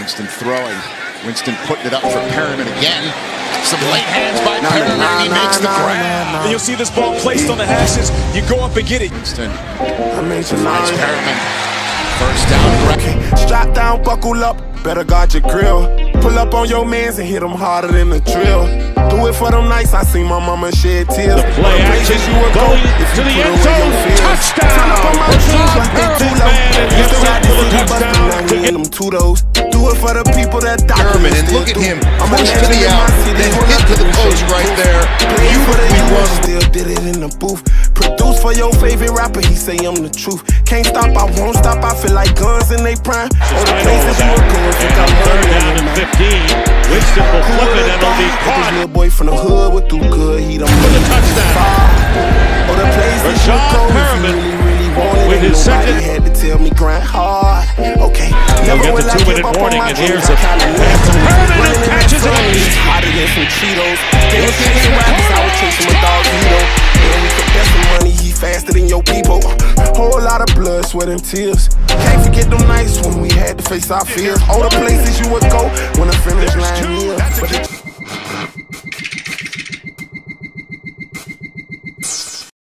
Winston throwing. Winston putting it up for Perriman again. Some late hands by Perriman, and he makes the grab. And you'll see this ball placed on the hashes. You go up and get it. Winston finds Perriman. First down. Strap down, buckle up, better guard your grill. Pull up on your mans and hit them harder than the drill. Do it for them nights, I seen my mama shed tears. The play action going to the end zone. Touchdown! Do it for the people that die. Perriman, and look at him, push to the out, then hit to the post right there. Beautifully run. Still did it in the booth. Produce for your favorite rapper, he say I'm the truth. Can't stop, I won't stop, I feel like guns in they prime. All the places you were going, think I'm down and 15. Winston will flip it and it'll be caught. This little boy from the hood would do good, he done for the touchdown. All the places you were going, if you really wanted it, with his second. Had to tell me grind hard. Okay, we'll get the 2-minute warning, and here's a Perriman who catches it. Hotter than some Cheetos. They were chasing rappers, I was chasing my dog Vito. And we could bet some money, he faster than your people. Whole lot of blood, sweat, and tears. Can't forget them nights when we had to face our fears. All the places you would go when a friendly